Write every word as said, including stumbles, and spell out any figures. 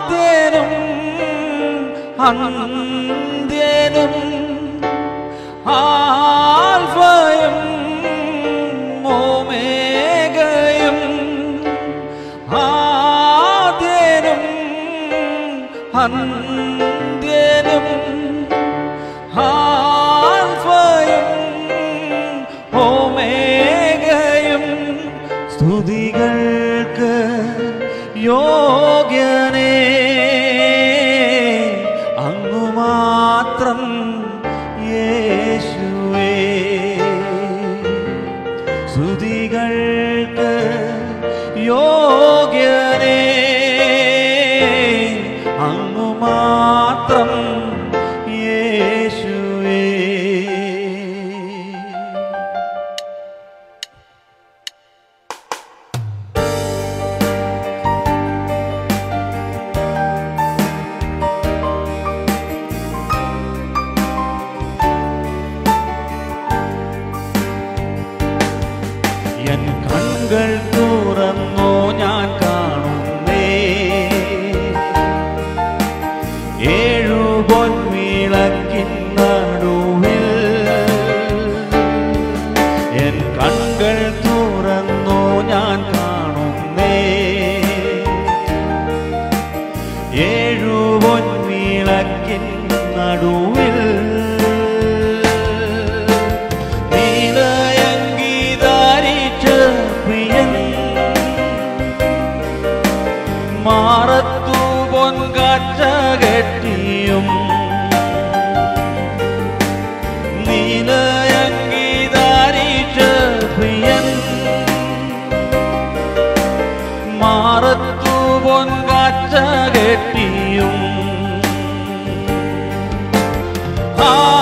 ആദ്യനും അന്ത്യനും ആൽഫയും ഓമേഗയും ആദ്യനും അന്ത്യനും ആൽഫയും ഓമേഗയും സ്തുതികൾക്ക് യോഗ്യനേ അങ്ങു മാത്രം യേശുവേ സ്തുതികൾക്ക് യോഗ്യനേ അങ്ങു മാത്രം യേശുവേ. എൻ കണ്ണുകൾ തുറന്നോ ഞാൻ കാണുന്നേ ഏഴു പൊൻവിളക്കിൻ നടുവിൽ എൻ കണ്ണുകൾ തുറന്നോ ഞാൻ കാണുന്നേ ഏഴു പൊൻവിളക്കിൻ നടുവിൽ മാറത്തു പൊൻകാറ്റ കെട്ടിയും നീലയങ്കി ധരിച്ച പ്രിയൻ മാറത്തു പൊൻകാറ്റ കെട്ടിയും ആ